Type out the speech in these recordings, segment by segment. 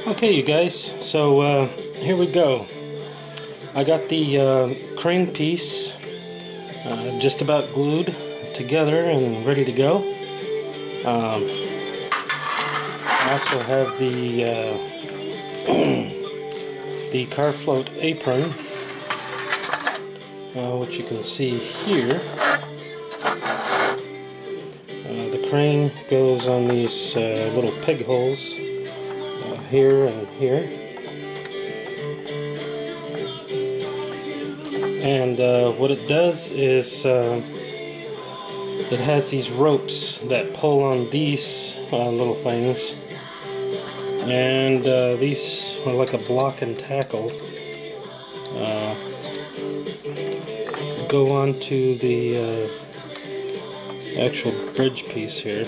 Okay, you guys, so here we go. I got the crane piece just about glued together and ready to go. I also have the the car float apron, which you can see here. The crane goes on these little peg holes here and here, and what it does is it has these ropes that pull on these little things, and these are like a block and tackle, go on to the actual bridge piece here.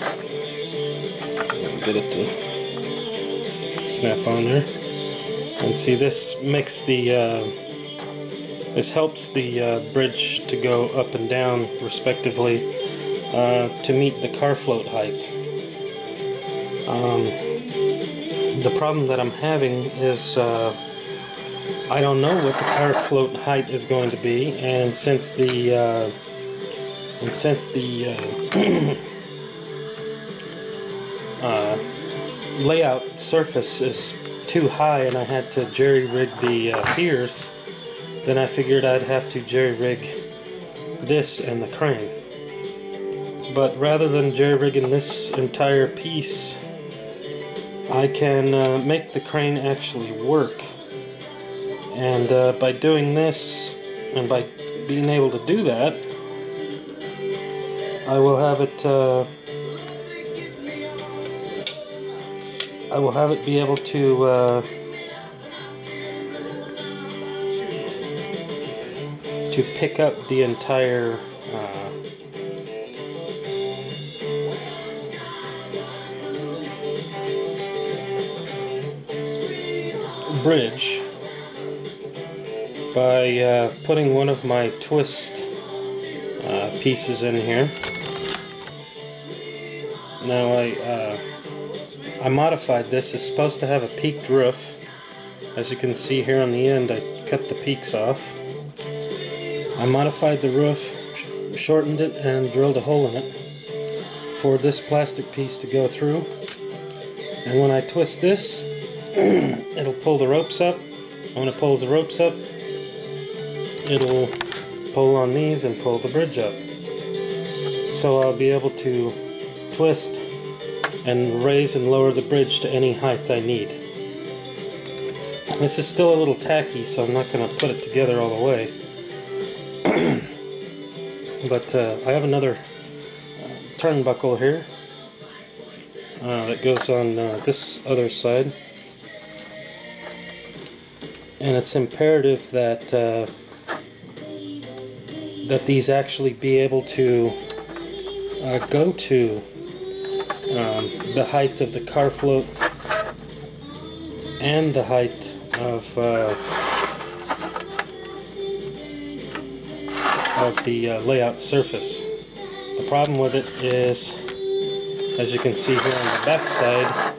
Get it to snap on there, and see, this makes the this helps the bridge to go up and down respectively to meet the car float height. The problem that I'm having is I don't know what the car float height is going to be, and since the layout surface is too high and I had to jerry-rig the piers, then I figured I'd have to jerry-rig this and the crane. But rather than jerry-rigging this entire piece, I can make the crane actually work. And by doing this, and by being able to do that, I will have it be able to pick up the entire bridge by putting one of my twist pieces in here. Now I modified this. It's supposed to have a peaked roof. As you can see here on the end, I cut the peaks off. I modified the roof, shortened it, and drilled a hole in it for this plastic piece to go through. And when I twist this, it'll pull the ropes up. And when it pulls the ropes up, it'll pull on these and pull the bridge up. So I'll be able to twist and raise and lower the bridge to any height I need. This is still a little tacky, so I'm not going to put it together all the way. But I have another turnbuckle here that goes on this other side, and it's imperative that that these actually be able to go to the height of the car float and the height of the layout surface. The problem with it is, as you can see here on the back side,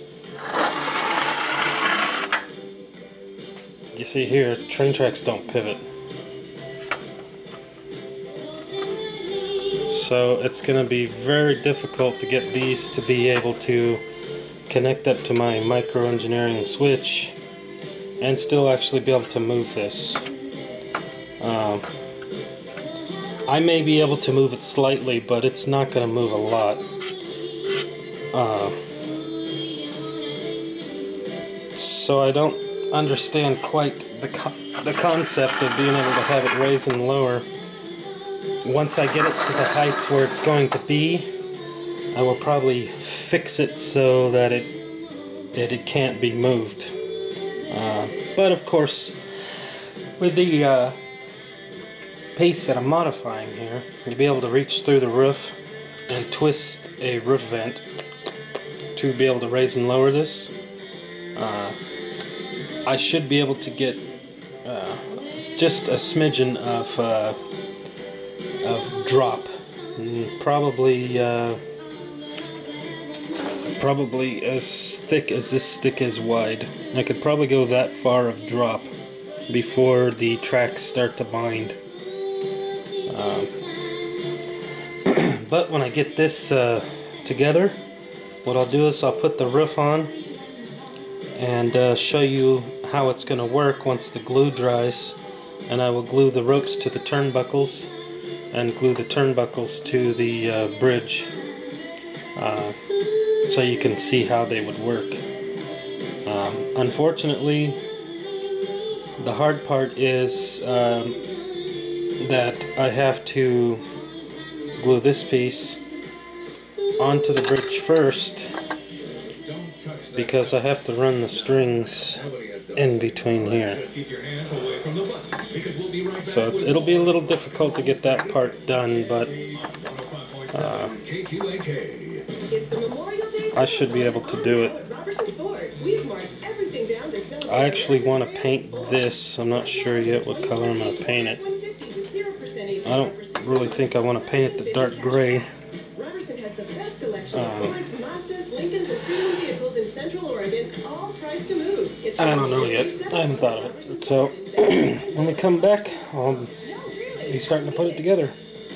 you see here, train tracks don't pivot. So it's going to be very difficult to get these to be able to connect up to my micro-engineering switch and still actually be able to move this. I may be able to move it slightly, but it's not going to move a lot. So I don't understand quite the concept of being able to have it raise and lower. Once I get it to the height where it's going to be, I will probably fix it so that it can't be moved. But of course, with the piece that I'm modifying here, you'll be able to reach through the roof and twist a roof vent to be able to raise and lower this. I should be able to get just a smidgen of drop, probably probably as thick as this stick is wide. I could probably go that far of drop before the tracks start to bind. But when I get this together, what I'll do is I'll put the roof on and show you how it's going to work once the glue dries, and I will glue the ropes to the turnbuckles and glue the turnbuckles to the bridge, so you can see how they would work. Unfortunately, the hard part is that I have to glue this piece onto the bridge first, because I have to run the strings in between here. So it'll be a little difficult to get that part done, but I should be able to do it. I actually want to paint this. I'm not sure yet what color I'm going to paint it. I don't really think I want to paint it the dark gray. I don't know yet. I haven't thought of it. So when we come back, I'll be starting to put it together.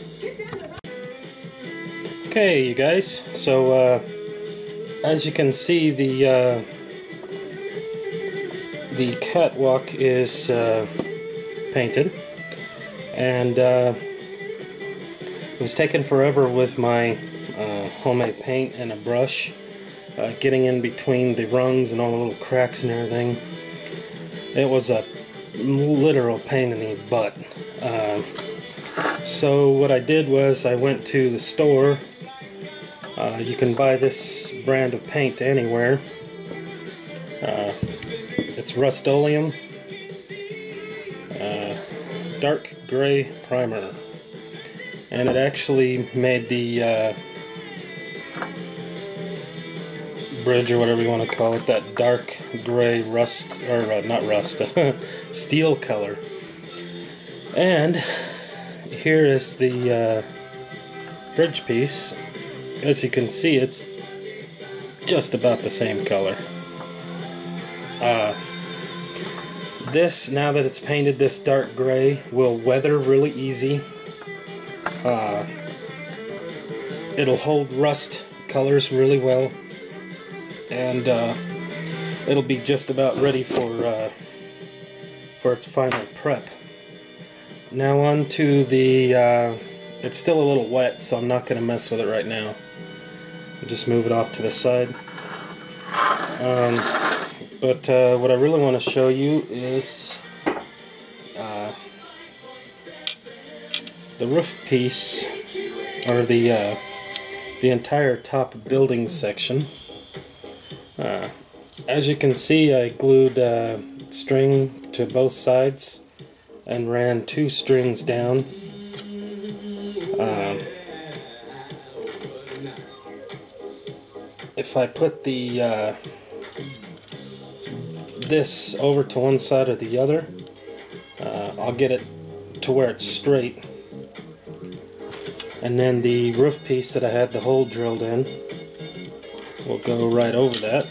Okay, you guys. So as you can see, the catwalk is painted, and it was taking forever with my homemade paint and a brush, getting in between the rungs and all the little cracks and everything. It was a literal pain in the butt. So what I did was I went to the store. You can buy this brand of paint anywhere. It's Rust-Oleum dark gray primer, and it actually made the bridge, or whatever you want to call it, that dark gray rust, or not rust, steel color. And here is the bridge piece. As you can see, it's just about the same color. This, now that it's painted this dark gray, will weather really easy. It'll hold rust colors really well, and it'll be just about ready for its final prep. Now on to the, it's still a little wet, so I'm not going to mess with it right now. I'll just move it off to the side. But what I really want to show you is the roof piece, or the entire top building section. As you can see, I glued string to both sides and ran 2 strings down. If I put the this over to one side or the other, I'll get it to where it's straight, and then the roof piece that I had the hole drilled in will go right over that.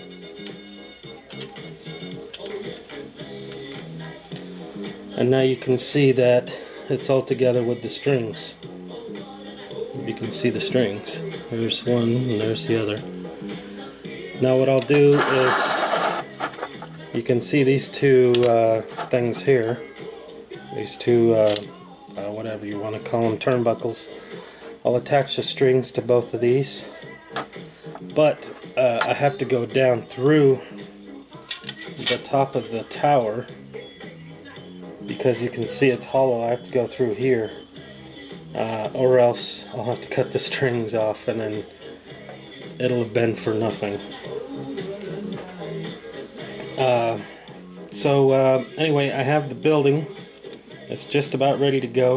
And now you can see that it's all together with the strings. You can see the strings. There's one and there's the other. Now what I'll do is, you can see these 2 things here, these 2 whatever you want to call them, turnbuckles. I'll attach the strings to both of these, but I have to go down through the top of the tower, because you can see it's hollow. I have to go through here, or else I'll have to cut the strings off, and then it'll have been for nothing. Anyway, I have the building. It's just about ready to go.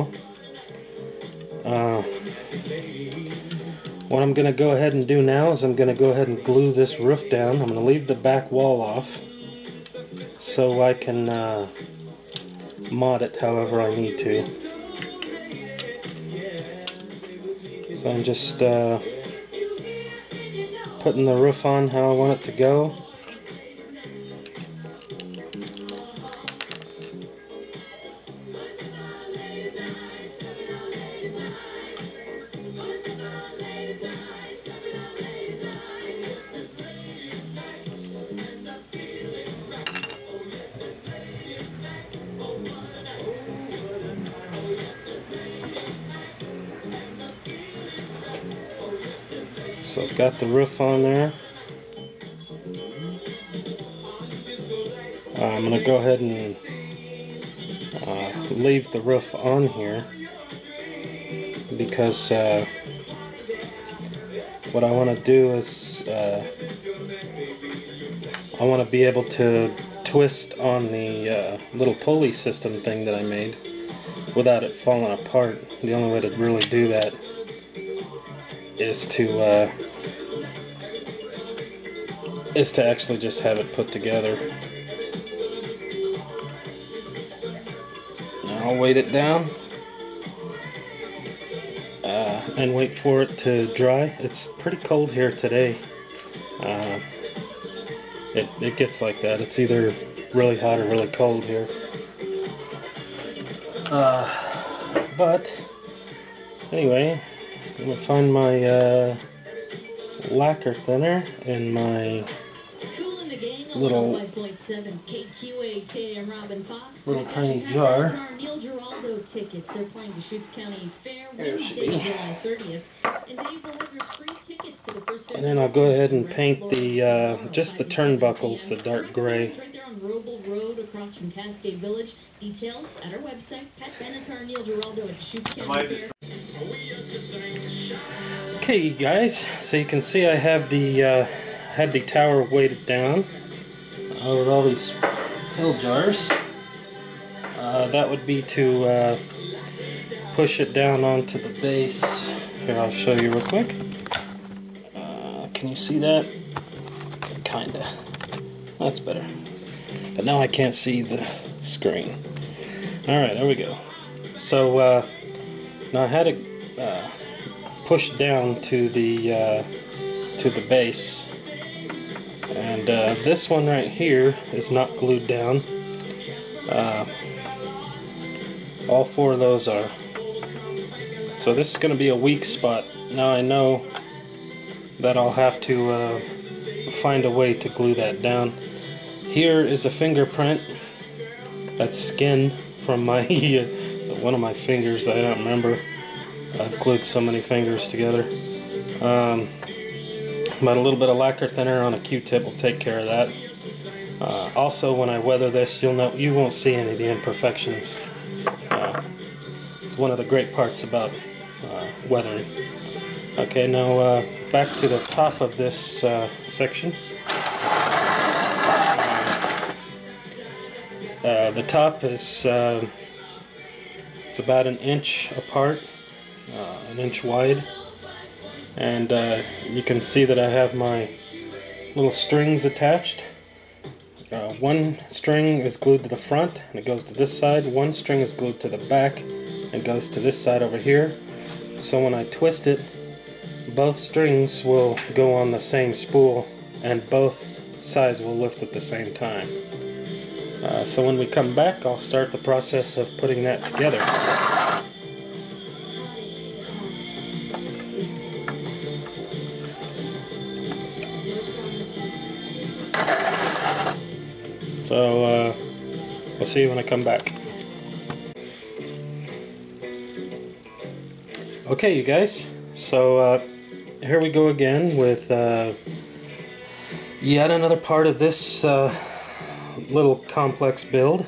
What I'm going to go ahead and do now is I'm going to go ahead and glue this roof down. I'm going to leave the back wall off so I can mod it however I need to. So I'm just putting the roof on how I want it to go. So I've got the roof on there. I'm going to go ahead and leave the roof on here because what I want to do is I want to be able to twist on the little pulley system thing that I made without it falling apart. The only way to really do that is to actually just have it put together. Now I'll weight it down and wait for it to dry. It's pretty cold here today. It gets like that. It's either really hot or really cold here. But anyway, I'm going to find my lacquer thinner in my little tiny jar. There she be. And then I'll go ahead and paint the just the turnbuckles, the dark gray. Okay, you guys, so you can see I have the had the tower weighted down with all these pill jars. That would be to push it down onto the base. Here, I'll show you real quick. Can you see that? Kinda. That's better. But now I can't see the screen. Alright, there we go. So now I had it pushed down to the base, and this one right here is not glued down. All four of those are. So this is going to be a weak spot. Now I know that I'll have to find a way to glue that down. Here is a fingerprint. That's skin from my one of my fingers that I don't remember. I've glued so many fingers together. But a little bit of lacquer thinner on a Q-tip will take care of that. Also, when I weather this, you won't see any of the imperfections. It's one of the great parts about weathering. Okay, now back to the top of this section. The top is it's about an inch apart, an inch wide, and you can see that I have my little strings attached. One string is glued to the front and it goes to this side. One string is glued to the back and goes to this side over here. So when I twist it, both strings will go on the same spool and both sides will lift at the same time. So when we come back, I'll start the process of putting that together. So we'll see you when I come back. Okay, you guys, so here we go again with yet another part of this little complex build.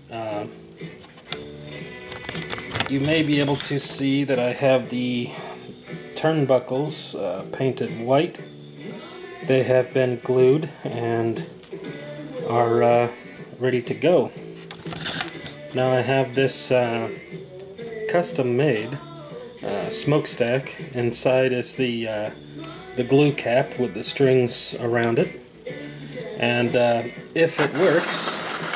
You may be able to see that I have the turnbuckles painted white. They have been glued and are ready to go. Now I have this custom made smokestack. Inside is the glue cap with the strings around it, and if it works,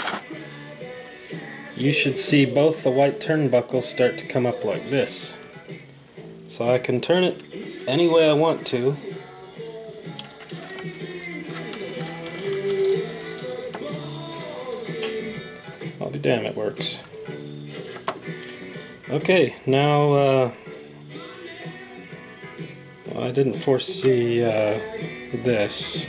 you should see both the white turnbuckles start to come up like this. So I can turn it any way I want to, damn, it works. Okay, now, well, I didn't foresee this.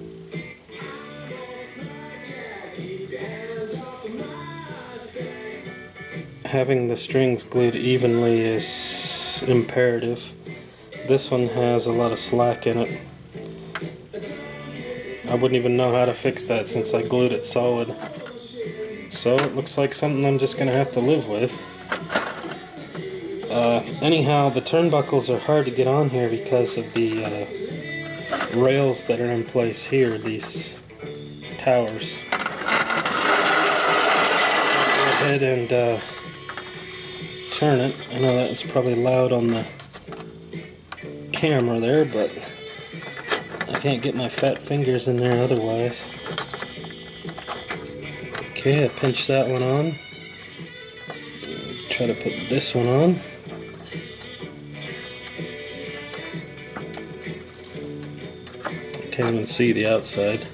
Having the strings glued evenly is imperative. This one has a lot of slack in it. I wouldn't even know how to fix that since I glued it solid. So it looks like something I'm just going to have to live with. Anyhow, the turnbuckles are hard to get on here because of the rails that are in place here, these towers. Go ahead and turn it. I know that was probably loud on the camera there, but I can't get my fat fingers in there otherwise. Okay, I pinch that one on. Try to put this one on. Can't even see the outside.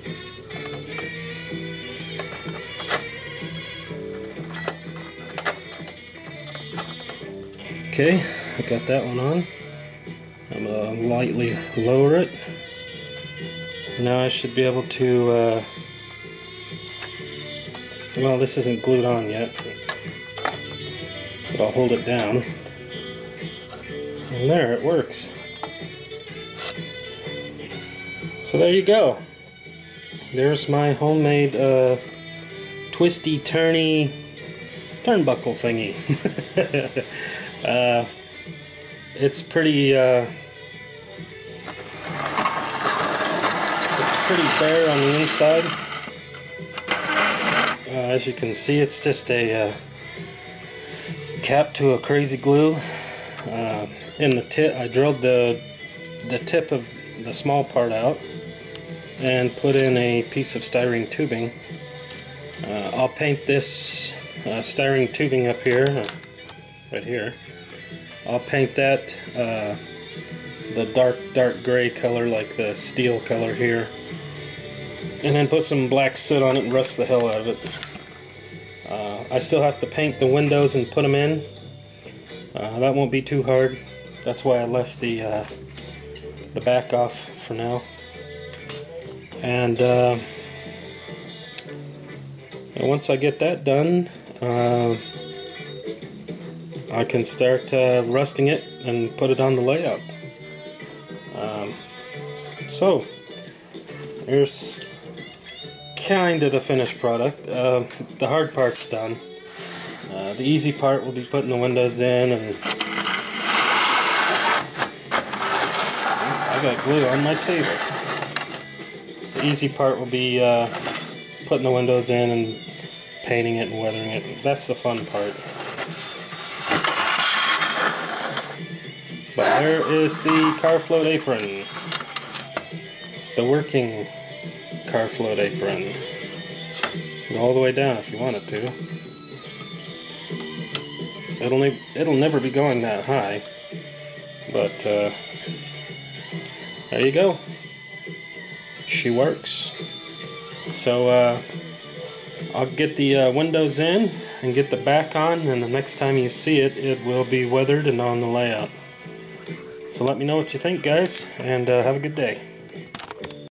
Okay, I got that one on. I'm going to lightly lower it. Now I should be able to, well, this isn't glued on yet, but I'll hold it down. And there, it works. So there you go. There's my homemade twisty turny turnbuckle thingy. It's pretty bare on the inside. As you can see, it's just a cap to a crazy glue. In the tip, I drilled the tip of the small part out and put in a piece of styrene tubing. I'll paint this styrene tubing up here, right here. I'll paint that the dark gray color, like the steel color here, and then put some black soot on it and rust the hell out of it. I still have to paint the windows and put them in. That won't be too hard. That's why I left the back off for now. And once I get that done, I can start rusting it and put it on the layout. So here's kind of the finished product. The hard part's done. The easy part will be putting the windows in, and I got glue on my table. The easy part will be putting the windows in and painting it and weathering it. That's the fun part. But there is the car float apron. The working car float apron. Go all the way down if you want it to. It'll never be going that high. But there you go. She works. So I'll get the windows in and get the back on, and the next time you see it, it will be weathered and on the layout. So let me know what you think, guys, and have a good day.